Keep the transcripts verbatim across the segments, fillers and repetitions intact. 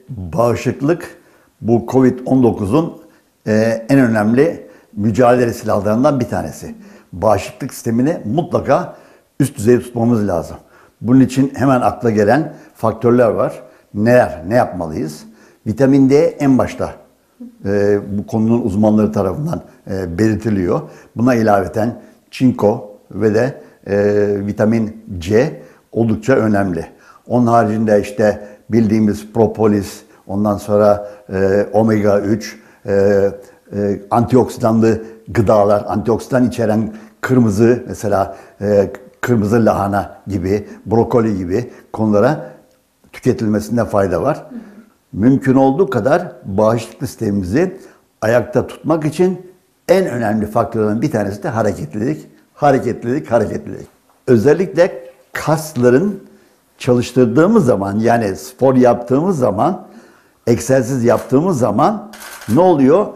bağışıklık bu Covid on dokuzun e, en önemli mücadele silahlarından bir tanesi. Bağışıklık sistemini mutlaka üst düzey tutmamız lazım. Bunun için hemen akla gelen faktörler var. Neler, ne yapmalıyız? Vitamin D en başta e, bu konunun uzmanları tarafından e, belirtiliyor. Buna ilaveten çinko ve de e, vitamin C oldukça önemli. Onun haricinde işte bildiğimiz propolis, ondan sonra e, omega üç, e, e, antioksidanlı gıdalar, antioksidan içeren kırmızı mesela e, kırmızı lahana gibi, brokoli gibi konulara tüketilmesinde fayda var. Hı hı. Mümkün olduğu kadar bağışıklık sistemimizi ayakta tutmak için en önemli faktörlerden bir tanesi de hareketlilik. Hareketlilik, hareketlilik. Özellikle kasların çalıştırdığımız zaman, yani spor yaptığımız zaman, egzersiz yaptığımız zaman ne oluyor?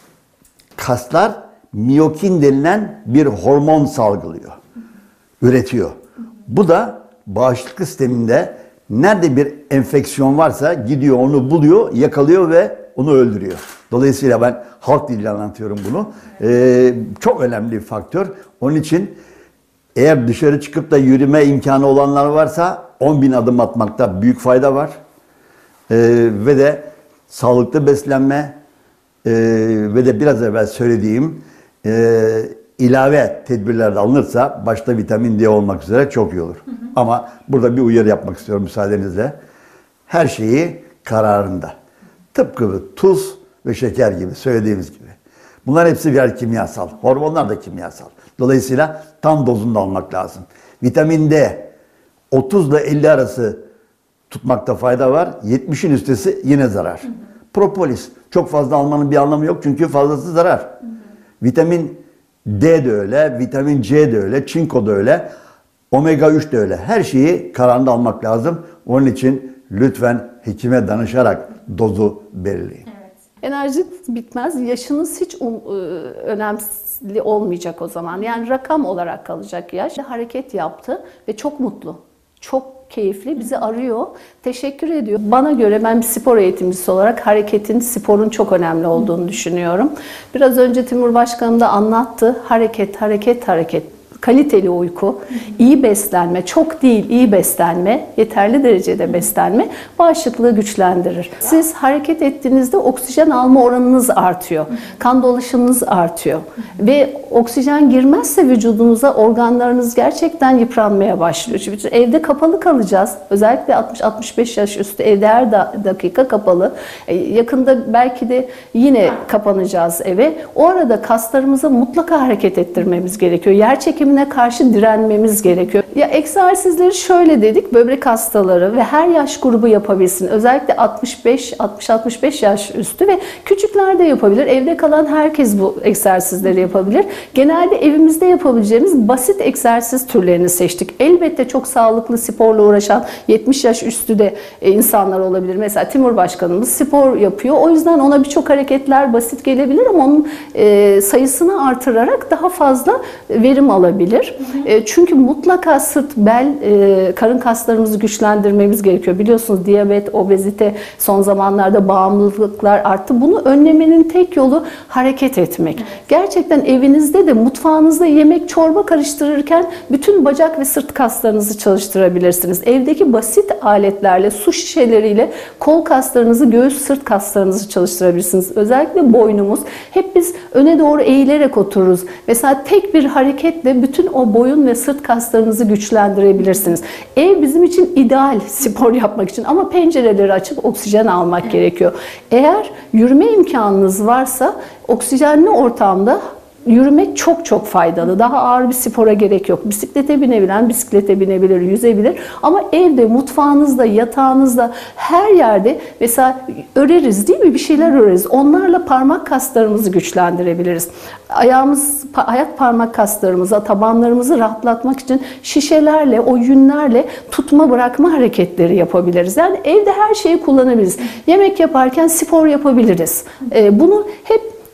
Kaslar miyokin denilen bir hormon salgılıyor, üretiyor. Bu da bağışıklık sisteminde nerede bir enfeksiyon varsa gidiyor, onu buluyor, yakalıyor ve onu öldürüyor. Dolayısıyla ben halk diliyle anlatıyorum bunu. Ee, çok önemli bir faktör. Onun için eğer dışarı çıkıp da yürüme imkanı olanlar varsa on bin adım atmakta büyük fayda var. Ee, ve de sağlıklı beslenme e, ve de biraz evvel söylediğim e, ilave tedbirler de alınırsa başta vitamin D olmak üzere çok iyi olur. Hı hı. Ama burada bir uyarı yapmak istiyorum müsaadenizle. Her şeyi kararında. Tıpkı tuz ve şeker gibi söylediğimiz gibi. Bunlar hepsi birer kimyasal. Hormonlar da kimyasal. Dolayısıyla tam dozunda almak lazım. Vitamin D otuz ile elli arası tutmakta fayda var. yetmişin üstesi yine zarar. Hı hı. Propolis çok fazla almanın bir anlamı yok çünkü fazlası zarar. Hı hı. Vitamin D de öyle, vitamin C de öyle, çinko da öyle, omega üç de öyle. Her şeyi kararında almak lazım. Onun için lütfen hekime danışarak dozu belirleyin. Evet. Enerji bitmez, yaşınız hiç um, önemli olmayacak o zaman. Yani rakam olarak kalacak yaş. Hareket yaptı ve çok mutlu, çok keyifli, bizi arıyor, teşekkür ediyor. Bana göre ben bir spor eğitimcisi olarak hareketin, sporun çok önemli olduğunu düşünüyorum. Biraz önce Timur Başkanım da anlattı. Hareket, hareket, hareket. Kaliteli uyku, iyi beslenme, çok değil iyi beslenme, yeterli derecede beslenme bağışıklığı güçlendirir. Siz hareket ettiğinizde oksijen alma oranınız artıyor, kan dolaşımınız artıyor ve oksijen girmezse vücudunuza organlarınız gerçekten yıpranmaya başlıyor. Çünkü evde kapalı kalacağız, özellikle altmış altmış beş yaş üstü evde her dakika kapalı, yakında belki de yine kapanacağız eve. O arada kaslarımıza mutlaka hareket ettirmemiz gerekiyor. Yer çekimi karşı direnmemiz gerekiyor. Ya egzersizleri şöyle dedik, böbrek hastaları ve her yaş grubu yapabilsin. Özellikle altmış beş altmış altmış beş yaş üstü ve küçükler de yapabilir. Evde kalan herkes bu egzersizleri yapabilir. Genelde evimizde yapabileceğimiz basit egzersiz türlerini seçtik. Elbette çok sağlıklı sporla uğraşan yetmiş yaş üstü de insanlar olabilir. Mesela Timur Başkanımız spor yapıyor. O yüzden ona birçok hareketler basit gelebilir ama onun sayısını artırarak daha fazla verim alabilir. Hı hı. Çünkü mutlaka sırt, bel, karın kaslarımızı güçlendirmemiz gerekiyor. Biliyorsunuz diyabet, obezite, son zamanlarda bağımlılıklar arttı. Bunu önlemenin tek yolu hareket etmek. Evet. Gerçekten evinizde de mutfağınızda yemek, çorba karıştırırken bütün bacak ve sırt kaslarınızı çalıştırabilirsiniz. Evdeki basit aletlerle, su şişeleriyle kol kaslarınızı, göğüs, sırt kaslarınızı çalıştırabilirsiniz. Özellikle boynumuz. Hep biz öne doğru eğilerek otururuz. Mesela tek bir hareketle bütün o boyun ve sırt kaslarınızı güçlendirebilirsiniz. Ev bizim için ideal spor yapmak için ama pencereleri açıp oksijen almak evet. gerekiyor. Eğer yürüme imkanınız varsa oksijenli ortamda yürümek çok çok faydalı. Daha ağır bir spora gerek yok. Bisiklete binebilen bisiklete binebilir, yüzebilir. Ama evde, mutfağınızda, yatağınızda, her yerde mesela öreriz değil mi? Bir şeyler öreriz. Onlarla parmak kaslarımızı güçlendirebiliriz. Ayağımız, ayak parmak kaslarımıza, tabanlarımızı rahatlatmak için şişelerle, o yünlerle tutma bırakma hareketleri yapabiliriz. Yani evde her şeyi kullanabiliriz. Yemek yaparken spor yapabiliriz. Bunu hep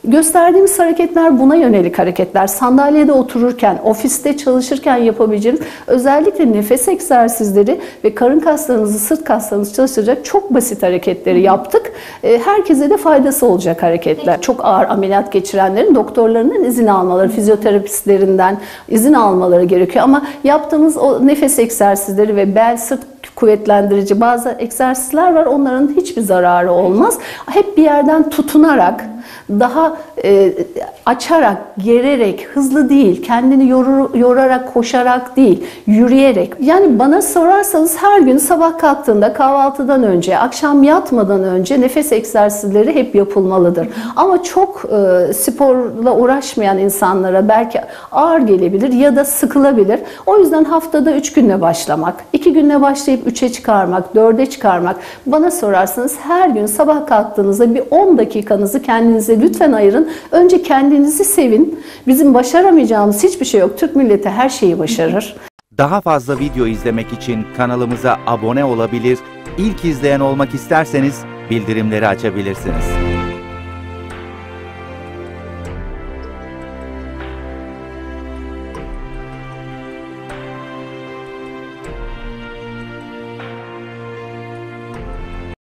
Gösterdiğimiz hareketler buna yönelik hareketler. Sandalyede otururken, ofiste çalışırken yapabileceğiniz özellikle nefes egzersizleri ve karın kaslarınızı, sırt kaslarınızı çalıştıracak çok basit hareketleri yaptık. Herkese de faydası olacak hareketler. Çok ağır ameliyat geçirenlerin doktorlarının izin almaları, fizyoterapistlerinden izin almaları gerekiyor. Ama yaptığımız o nefes egzersizleri ve bel, sırt kuvvetlendirici bazı egzersizler var. Onların hiçbir zararı olmaz. Hep bir yerden tutunarak, daha e, açarak, gererek, hızlı değil, kendini yorur, yorarak, koşarak değil, yürüyerek. Yani bana sorarsanız her gün sabah kalktığında kahvaltıdan önce, akşam yatmadan önce nefes egzersizleri hep yapılmalıdır. Ama çok e, sporla uğraşmayan insanlara belki ağır gelebilir ya da sıkılabilir. O yüzden haftada üç günle başlamak, iki günle başlayıp üçe çıkarmak, dörde çıkarmak. Bana sorarsanız her gün sabah kalktığınızda bir on dakikanızı kendinize lütfen ayırın. Önce kendinizi sevin. Bizim başaramayacağımız hiçbir şey yok. Türk milleti her şeyi başarır. Daha fazla video izlemek için kanalımıza abone olabilir, ilk izleyen olmak isterseniz bildirimleri açabilirsiniz.